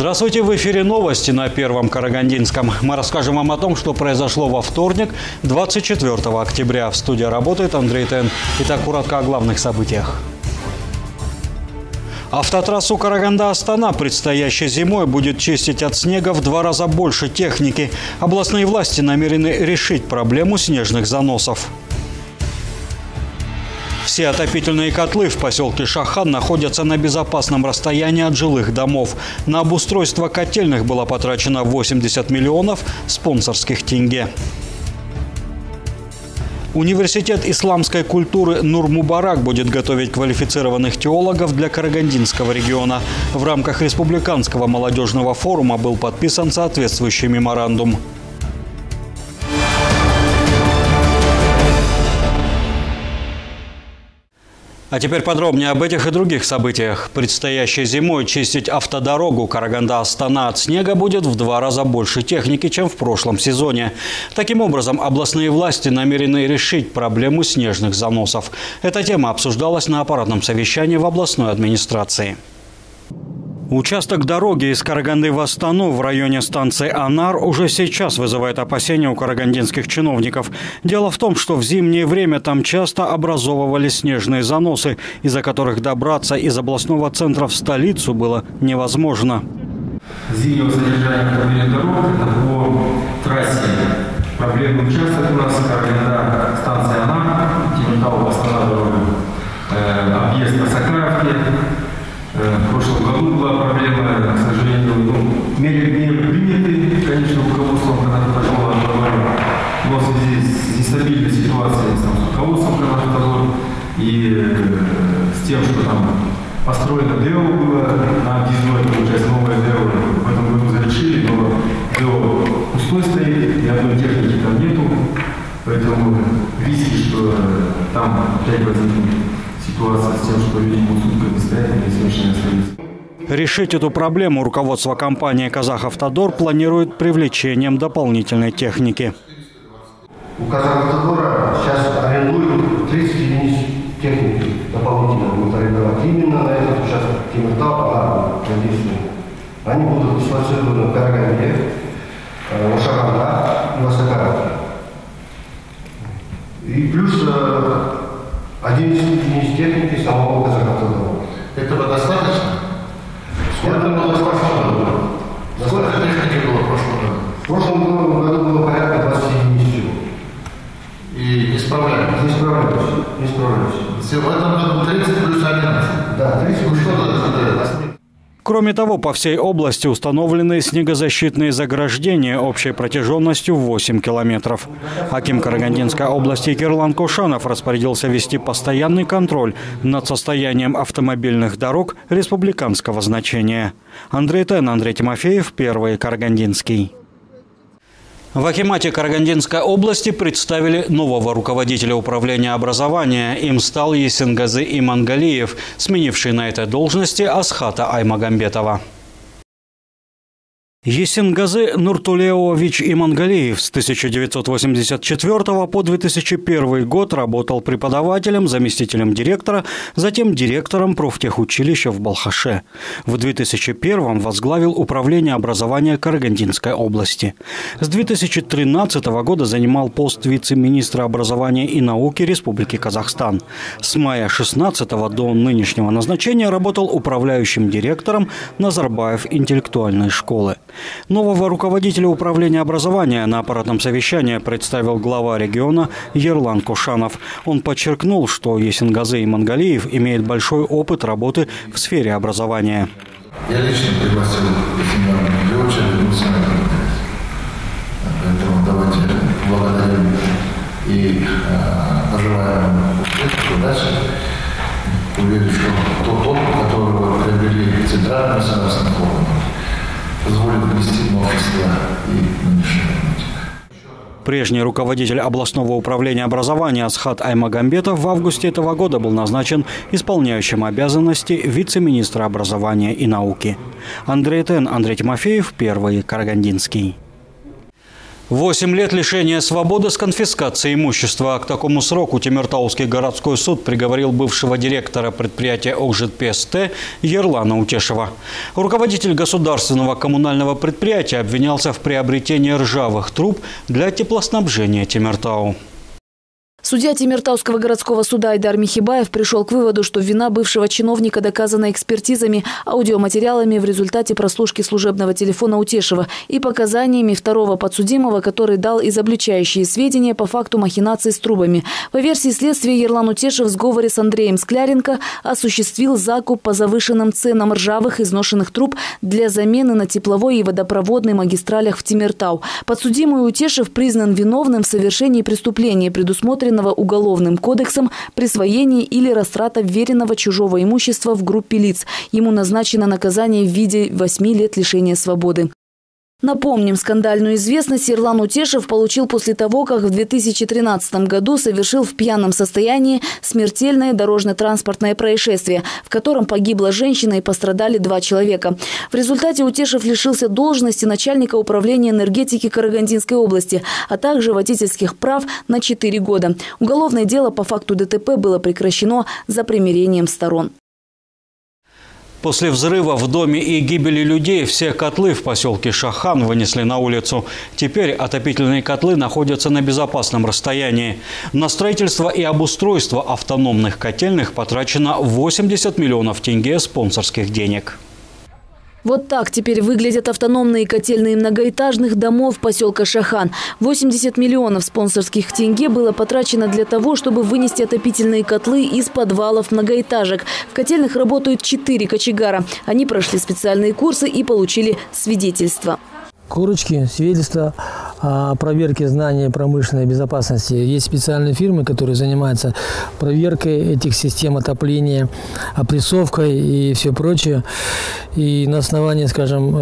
Здравствуйте, в эфире новости на Первом Карагандинском. Мы расскажем вам о том, что произошло во вторник, 24 октября. В студии работает Андрей Тен. Итак, коротко о главных событиях. Автотрассу Караганда-Астана предстоящей зимой будет чистить от снега в 2 раза больше техники. Областные власти намерены решить проблему снежных заносов. Все отопительные котлы в поселке Шахан находятся на безопасном расстоянии от жилых домов. На обустройство котельных было потрачено 80 миллионов спонсорских тенге. Университет исламской культуры Нур-Мубарак будет готовить квалифицированных теологов для Карагандинского региона. В рамках Республиканского молодежного форума был подписан соответствующий меморандум. А теперь подробнее об этих и других событиях. Предстоящей зимой чистить автодорогу Караганда-Астана от снега будет в 2 раза больше техники, чем в прошлом сезоне. Таким образом, областные власти намерены решить проблему снежных заносов. Эта тема обсуждалась на аппаратном совещании в областной администрации. Участок дороги из Караганды в Астану в районе станции Анар уже сейчас вызывает опасения у карагандинских чиновников. Дело в том, что в зимнее время там часто образовывались снежные заносы, из-за которых добраться из областного центра в столицу было невозможно. Зимнего содержания автомобильных дорог – это по трассе проблемный участок у нас Караганда, станция Анар, Темиртау, Астана дорога, объезд на Сакраевке. В прошлом году была проблема, к сожалению, меры приняты, конечно, руководством Карагандинского района, но в связи с нестабильной ситуацией с руководством Карагандинского и с тем, что там построено ДЭО было на объездной, получается, новое ДЭО, в этом году завершили, но ДЭО пустой стоит, ни одной техники там нету, поэтому риски, что там опять возникнет ситуация с тем, что люди будут сутками стоять, и совершенно остаются. Решить эту проблему руководство компании «Казахавтодор» планирует привлечением дополнительной техники. У «Казахавтодора» сейчас арендуют 30 единиц техники дополнительно будут арендовать. Именно на этот участок Темиртау, они будут дислоцированы в Караганде, в Шаханда и в Сакраевке. И плюс 11 единиц техники самого Казахавтодора. Этого достаточно? Сколько было в прошлом году? Сколько техники было в прошлом году? В прошлом году было порядка 20 единиц. И не справлялись? Не справлялись. В этом году 30 плюс 11? Да, 30 плюс 11. Кроме того, по всей области установлены снегозащитные заграждения общей протяженностью 8 километров. Аким Карагандинской области Кирлан Кошанов распорядился вести постоянный контроль над состоянием автомобильных дорог республиканского значения. Андрей Тен, Андрей Тимофеев, Первый Карагандинский. В акимате Карагандинской области представили нового руководителя управления образования. Им стал Есенгазы Имангалиев, сменивший на этой должности Асхата Аймагамбетова. Есенгазы Нуртулеович Имангалиев с 1984 по 2001 год работал преподавателем, заместителем директора, затем директором профтехучилища в Балхаше. В 2001 возглавил управление образования Карагандинской области. С 2013 года занимал пост вице-министра образования и науки Республики Казахстан. С мая 2016 до нынешнего назначения работал управляющим директором Назарбаев интеллектуальной школы. Нового руководителя управления образования на аппаратном совещании представил глава региона Ерлан Кошанов. Он подчеркнул, что Есенгазы Имангалиев имеет большой опыт работы в сфере образования. Я лично пригласил Есенгазы Имангалиевича вернуться на комитет. Поэтому давайте благодарим и пожелаем успехов и дальше. Уверен, что тот опыт, который вы приобрели в центральном государственном форуме, позволит внести новшества и нынешнюю политику. Прежний руководитель областного управления образования Асхат Аймагамбетов в августе этого года был назначен исполняющим обязанности вице-министра образования и науки. Андрей Тен, Андрей Тимофеев, Первый Карагандинский. 8 лет лишения свободы с конфискацией имущества. К такому сроку Темиртауский городской суд приговорил бывшего директора предприятия ОКЖПСТ Ерлана Утешева. Руководитель государственного коммунального предприятия обвинялся в приобретении ржавых труб для теплоснабжения Темиртау. Судья Темиртауского городского суда Айдар Михибаев пришел к выводу, что вина бывшего чиновника доказана экспертизами, аудиоматериалами в результате прослушки служебного телефона Утешева и показаниями второго подсудимого, который дал изобличающие сведения по факту махинаций с трубами. По версии следствия, Ерлан Утешев в сговоре с Андреем Скляренко осуществил закуп по завышенным ценам ржавых изношенных труб для замены на тепловой и водопроводной магистралях в Темиртау. Подсудимый Утешев признан виновным в совершении преступления, предусмотренного Уголовным кодексом, присвоении или растрата вверенного чужого имущества в группе лиц. Ему назначено наказание в виде 8 лет лишения свободы. Напомним, скандальную известность Ерлан Утешев получил после того, как в 2013 году совершил в пьяном состоянии смертельное дорожно-транспортное происшествие, в котором погибла женщина и пострадали 2 человека. В результате Утешев лишился должности начальника управления энергетики Карагандинской области, а также водительских прав на 4 года. Уголовное дело по факту ДТП было прекращено за примирением сторон. После взрыва в доме и гибели людей все котлы в поселке Шахан вынесли на улицу. Теперь отопительные котлы находятся на безопасном расстоянии. На строительство и обустройство автономных котельных потрачено 80 миллионов тенге спонсорских денег. Вот так теперь выглядят автономные котельные многоэтажных домов поселка Шахан. 80 миллионов спонсорских тенге было потрачено для того, чтобы вынести отопительные котлы из подвалов многоэтажек. В котельных работают 4 кочегара. Они прошли специальные курсы и получили свидетельство. Корочки, свидетельства о проверке знаний промышленной безопасности. Есть специальные фирмы, которые занимаются проверкой этих систем отопления, опрессовкой и все прочее. И на основании, скажем,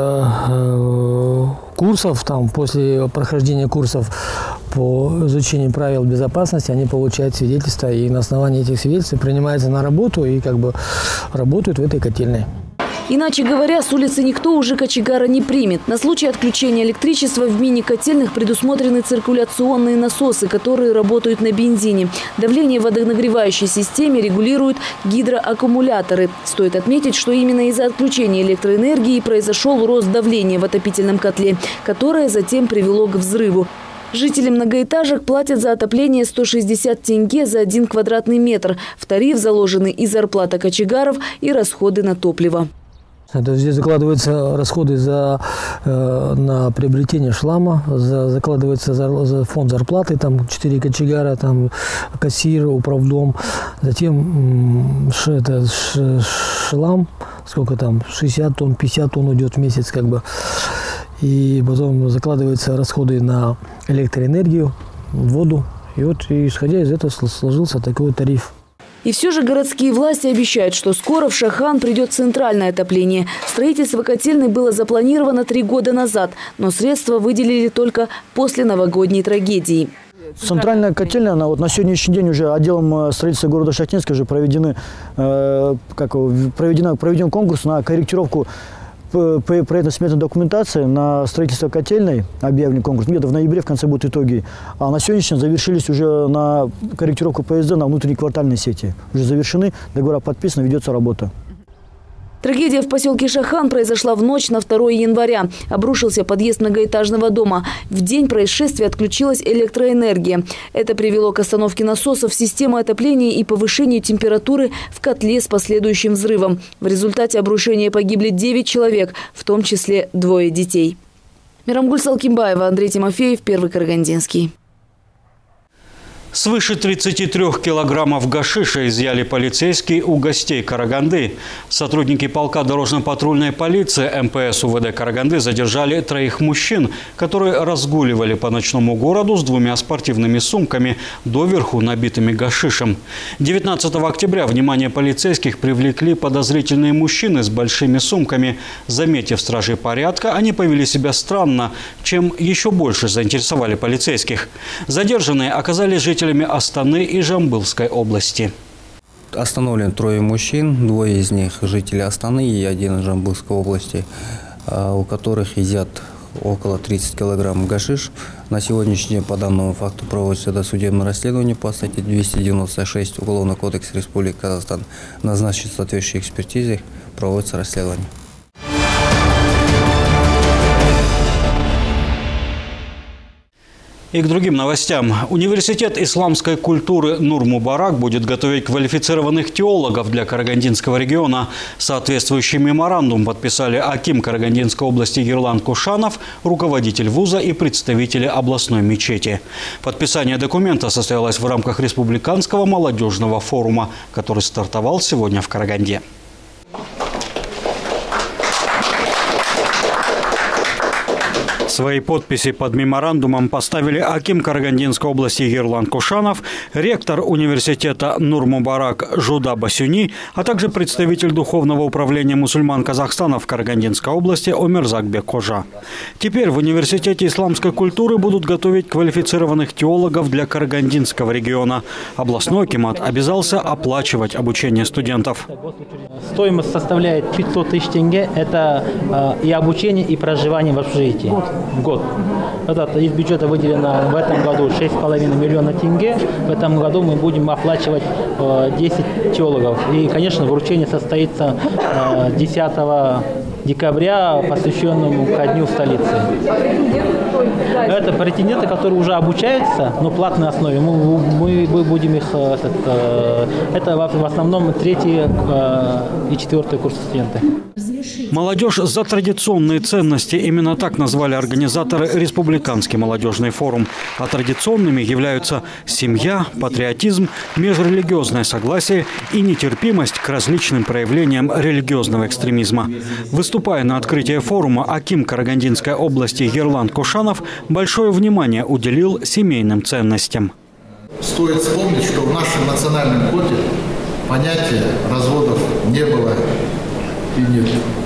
курсов, после прохождения курсов по изучению правил безопасности, они получают свидетельства. И на основании этих свидетельств принимаются на работу и работают в этой котельной. Иначе говоря, с улицы никто уже кочегара не примет. На случай отключения электричества в мини-котельных предусмотрены циркуляционные насосы, которые работают на бензине. Давление в водонагревающей системе регулируют гидроаккумуляторы. Стоит отметить, что именно из-за отключения электроэнергии произошел рост давления в отопительном котле, которое затем привело к взрыву. Жители многоэтажек платят за отопление 160 тенге за 1 квадратный метр. В тариф заложены и зарплата кочегаров, и расходы на топливо. Здесь закладываются расходы на приобретение шлама, закладывается за фонд зарплаты, там 4 кочегара, там кассир, управдом. Затем шлам, сколько там, 60 тонн, 50 тонн уйдет в месяц И потом закладываются расходы на электроэнергию, воду. И исходя из этого сложился такой тариф. И все же городские власти обещают, что скоро в Шахан придет центральное отопление. Строительство котельной было запланировано 3 года назад, но средства выделили только после новогодней трагедии. Центральная котельная, на сегодняшний день уже отделом строительства города Шахтинска уже проведен конкурс на корректировку проектно-сметной документации на строительство котельной, объявлен конкурс. Где-то в ноябре в конце будут итоги. А на сегодняшний день завершились уже на корректировку ПСД на внутренней квартальной сети. Уже завершены, договора подписаны, ведется работа. Трагедия в поселке Шахан произошла в ночь на 2 января. Обрушился подъезд многоэтажного дома. В день происшествия отключилась электроэнергия. Это привело к остановке насосов системы отопления и повышению температуры в котле с последующим взрывом. В результате обрушения погибли 9 человек, в том числе 2 детей. Мирамгуль Салкимбаева, Андрей Тимофеев, Первый Карагандинский. Свыше 33 килограммов гашиша изъяли полицейские у гостей Караганды. Сотрудники полка дорожно-патрульной полиции МПС УВД Караганды задержали 3 мужчин, которые разгуливали по ночному городу с 2 спортивными сумками, доверху набитыми гашишем. 19 октября внимание полицейских привлекли подозрительные мужчины с большими сумками. Заметив стражей порядка, они повели себя странно, чем еще больше заинтересовали полицейских. Задержанные оказались жителями Астаны и Жамбылской области. Остановлен 3 мужчин, 2 из них жители Астаны и 1 из Жамбылской области, у которых изъят около 30 килограмм гашиш. На сегодняшний день по данному факту проводится досудебное расследование по статье 296 Уголовного кодекса Республики Казахстан. Назначена соответствующая экспертиза, проводится расследование. И к другим новостям. Университет исламской культуры Нур-Мубарак будет готовить квалифицированных теологов для Карагандинского региона. Соответствующий меморандум подписали аким Карагандинской области Ерлан Кушанов, руководитель вуза и представители областной мечети. Подписание документа состоялось в рамках республиканского молодежного форума, который стартовал сегодня в Караганде. Свои подписи под меморандумом поставили аким Карагандинской области Ерлан Кушанов, ректор университета Нур-Мубарак Жуда Басюни, а также представитель Духовного управления мусульман Казахстана в Карагандинской области Омерзакбек Кожа. Теперь в университете исламской культуры будут готовить квалифицированных теологов для Карагандинского региона. Областной акимат обязался оплачивать обучение студентов. Стоимость составляет 500 тысяч тенге. Это и обучение, и проживание в общежитии. В год. Из бюджета выделено в этом году 6,5 миллиона тенге. В этом году мы будем оплачивать 10 теологов. И, конечно, вручение состоится 10 декабря, посвященному ко дню столицы. Это претенденты, которые уже обучаются, но платной основе. Мы будем их... Это в основном 3-й и 4-й курс студенты. Молодежь за традиционные ценности. Именно так назвали организаторы Республиканский молодежный форум. А традиционными являются семья, патриотизм, межрелигиозное согласие и нетерпимость к различным проявлениям религиозного экстремизма. Выступая на открытии форума, аким Карагандинской области Ерлан Кушанов большое внимание уделил семейным ценностям. Стоит вспомнить, что в нашем национальном коде понятия разводов не было и нет.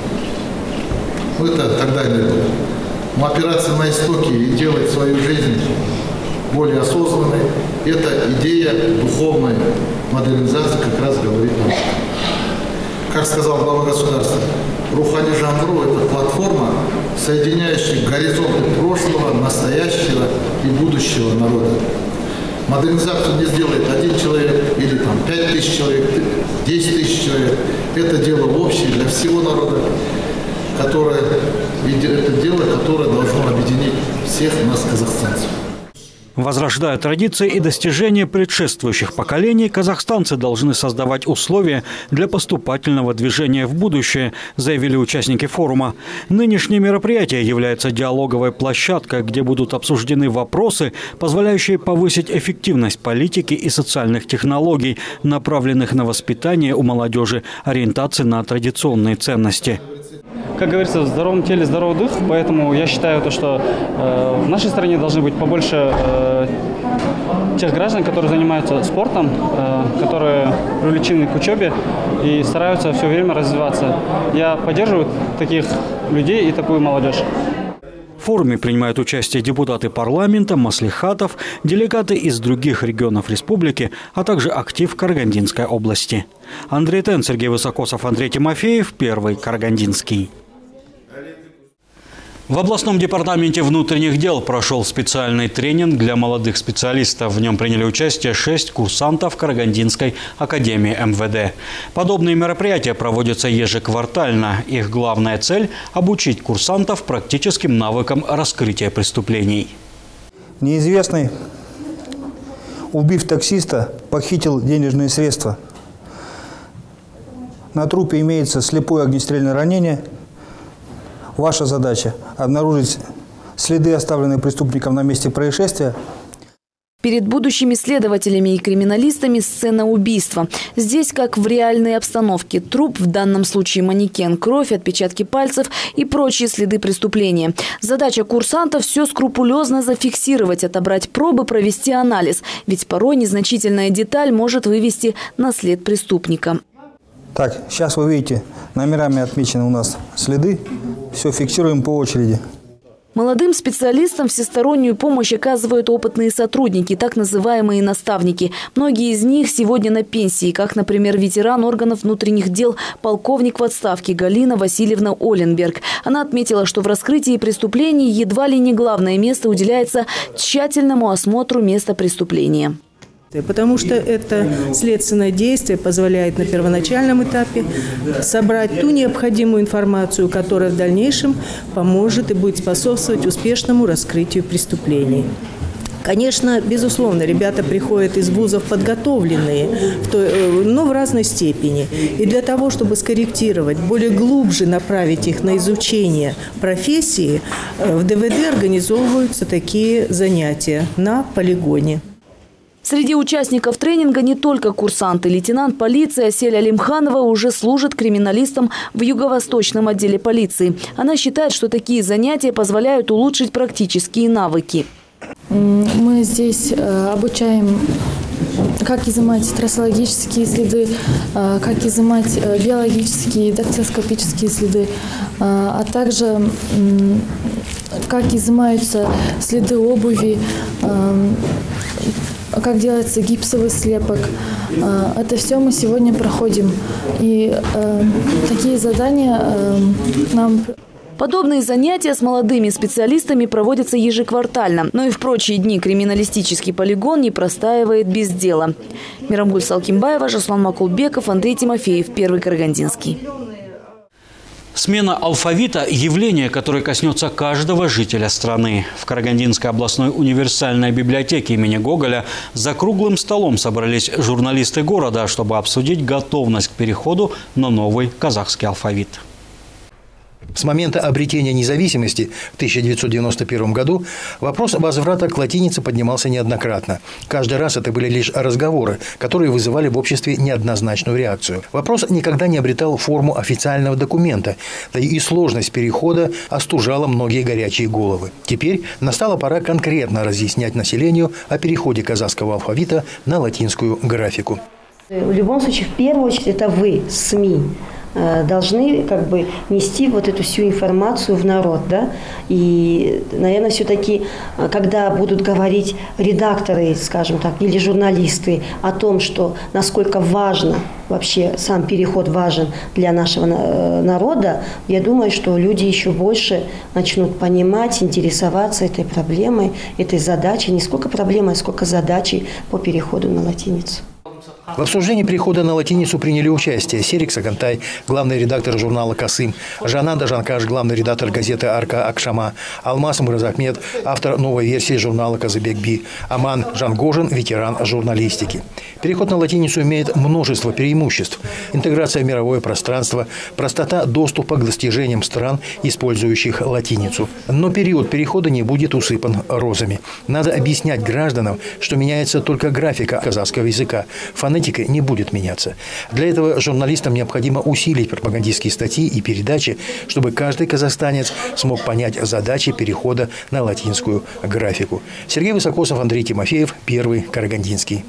Это тогда не было. Но опираться на истоки и делать свою жизнь более осознанной, эта идея духовной модернизации как раз говорит нам. Как сказал глава государства, Рухани Жамру – это платформа, соединяющая горизонты прошлого, настоящего и будущего народа. Модернизацию не сделает один человек или 5 тысяч человек, 10 тысяч человек. Это дело общее для всего народа, это дело, которое должно объединить всех нас, казахстанцев. Возрождая традиции и достижения предшествующих поколений, казахстанцы должны создавать условия для поступательного движения в будущее, заявили участники форума. Нынешнее мероприятие является диалоговой площадкой, где будут обсуждены вопросы, позволяющие повысить эффективность политики и социальных технологий, направленных на воспитание у молодежи ориентации на традиционные ценности. Как говорится, в здоровом теле здоровый дух, поэтому я считаю, что в нашей стране должны быть побольше тех граждан, которые занимаются спортом, которые привлечены к учебе и стараются все время развиваться. Я поддерживаю таких людей и такую молодежь. В форуме принимают участие депутаты парламента, маслихатов, делегаты из других регионов республики, а также актив Карагандинской области. Андрей Тен, Сергей Высокосов, Андрей Тимофеев, Первый Карагандинский. В областном департаменте внутренних дел прошел специальный тренинг для молодых специалистов. В нем приняли участие 6 курсантов Карагандинской академии МВД. Подобные мероприятия проводятся ежеквартально. Их главная цель – обучить курсантов практическим навыкам раскрытия преступлений. Неизвестный, убив таксиста, похитил денежные средства. На трупе имеется слепое огнестрельное ранение. Ваша задача – обнаружить следы, оставленные преступником на месте происшествия. Перед будущими следователями и криминалистами сцена убийства. Здесь, как в реальной обстановке, труп, в данном случае манекен, кровь, отпечатки пальцев и прочие следы преступления. Задача курсанта – все скрупулезно зафиксировать, отобрать пробы, провести анализ. Ведь порой незначительная деталь может вывести на след преступника. Так, сейчас вы видите, номерами отмечены у нас следы. Все фиксируем по очереди. Молодым специалистам всестороннюю помощь оказывают опытные сотрудники, так называемые наставники. Многие из них сегодня на пенсии, как, например, ветеран органов внутренних дел, полковник в отставке Галина Васильевна Оленберг. Она отметила, что в раскрытии преступлений едва ли не главное место уделяется тщательному осмотру места преступления. Потому что это следственное действие позволяет на первоначальном этапе собрать ту необходимую информацию, которая в дальнейшем поможет и будет способствовать успешному раскрытию преступлений. Конечно, безусловно, ребята приходят из вузов подготовленные, но в разной степени. И для того, чтобы скорректировать, более глубже направить их на изучение профессии, в ДВД организовываются такие занятия на полигоне. Среди участников тренинга не только курсанты. Лейтенант полиции Асель Алимханова уже служит криминалистом в юго-восточном отделе полиции. Она считает, что такие занятия позволяют улучшить практические навыки. Мы здесь обучаем, как изымать трассологические следы, как изымать биологические, дактилоскопические следы, а также как изымаются следы обуви, как делается гипсовый слепок. Это все мы сегодня проходим. И такие задания нам... Подобные занятия с молодыми специалистами проводятся ежеквартально. Но и в прочие дни криминалистический полигон не простаивает без дела. Мирамгуль Салкимбаева, Жаслан Макулбеков, Андрей Тимофеев, Первый Карагандинский. Смена алфавита – явление, которое коснется каждого жителя страны. В Карагандинской областной универсальной библиотеке имени Гоголя за круглым столом собрались журналисты города, чтобы обсудить готовность к переходу на новый казахский алфавит. С момента обретения независимости в 1991 году вопрос возврата к латинице поднимался неоднократно. Каждый раз это были лишь разговоры, которые вызывали в обществе неоднозначную реакцию. Вопрос никогда не обретал форму официального документа, да и сложность перехода остужала многие горячие головы. Теперь настала пора конкретно разъяснять населению о переходе казахского алфавита на латинскую графику. В любом случае, в первую очередь, это вы, СМИ, должны нести вот эту всю информацию в народ, да, и, наверное, все-таки, когда будут говорить редакторы, скажем так, или журналисты о том, что насколько важно, вообще сам переход важен для нашего народа, я думаю, что люди еще больше начнут понимать, интересоваться этой проблемой, этой задачей, не сколько проблемой, а сколько задачей по переходу на латиницу. В обсуждении перехода на латиницу приняли участие Серик Сагантай, главный редактор журнала «Касым», Жанан Дажанкаш, главный редактор газеты «Арка Акшама», Алмаз Муразахмед, автор новой версии журнала «Казыбек-Би», Аман Жангожин, ветеран журналистики. Переход на латиницу имеет множество преимуществ. Интеграция в мировое пространство, простота доступа к достижениям стран, использующих латиницу. Но период перехода не будет усыпан розами. Надо объяснять гражданам, что меняется только графика казахского языка. Фонетика не будет меняться. Для этого журналистам необходимо усилить пропагандистские статьи и передачи, чтобы каждый казахстанец смог понять задачи перехода на латинскую графику. Сергей Высокосов, Андрей Тимофеев, Первый Карагандинский.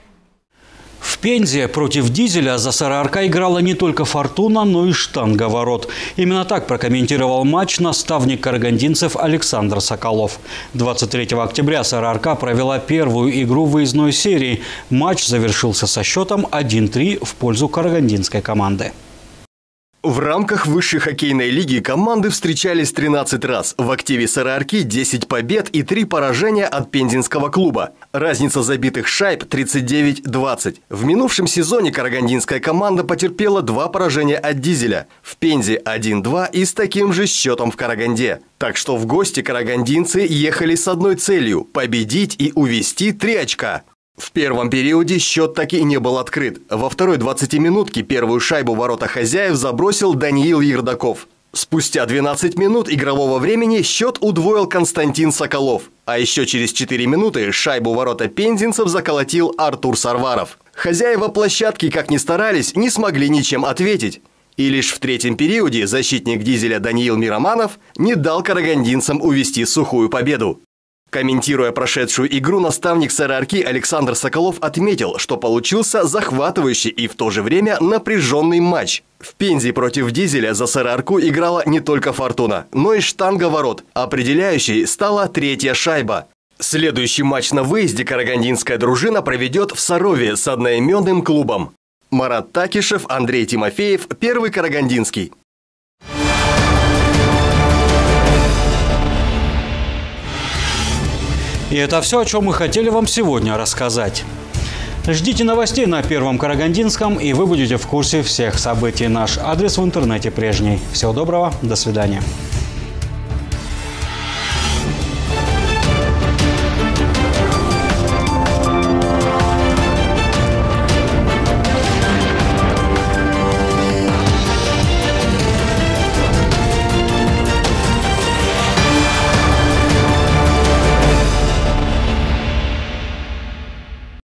В Пензе против Дизеля за Сарыарка играла не только «Фортуна», но и «Штанга Ворот». Именно так прокомментировал матч наставник карагандинцев Александр Соколов. 23 октября Сарыарка провела первую игру выездной серии. Матч завершился со счетом 1-3 в пользу карагандинской команды. В рамках высшей хоккейной лиги команды встречались 13 раз. В активе Сарыарки 10 побед и 3 поражения от пензенского клуба. Разница забитых шайб 39-20. В минувшем сезоне карагандинская команда потерпела 2 поражения от Дизеля. В Пензе 1-2 и с таким же счетом в Караганде. Так что в гости карагандинцы ехали с одной целью – победить и увести 3 очка. В первом периоде счет так и не был открыт. Во второй 20-минутке первую шайбу в ворота хозяев забросил Даниил Ердаков. Спустя 12 минут игрового времени счет удвоил Константин Соколов. А еще через 4 минуты шайбу в ворота пензенцев заколотил Артур Сарваров. Хозяева площадки, как ни старались, не смогли ничем ответить. И лишь в третьем периоде защитник Дизеля Даниил Мироманов не дал карагандинцам увести сухую победу. Комментируя прошедшую игру, наставник СРРК Александр Соколов отметил, что получился захватывающий и в то же время напряженный матч. В Пензе против Дизеля за СРРК играла не только «Фортуна», но и штанга ворот. Определяющей стала третья шайба. Следующий матч на выезде карагандинская дружина проведет в Сарове с одноименным клубом. Марат Такишев, Андрей Тимофеев, Первый Карагандинский. И это все, о чем мы хотели вам сегодня рассказать. Ждите новостей на Первом Карагандинском, и вы будете в курсе всех событий. Наш адрес в интернете прежний. Всего доброго, до свидания.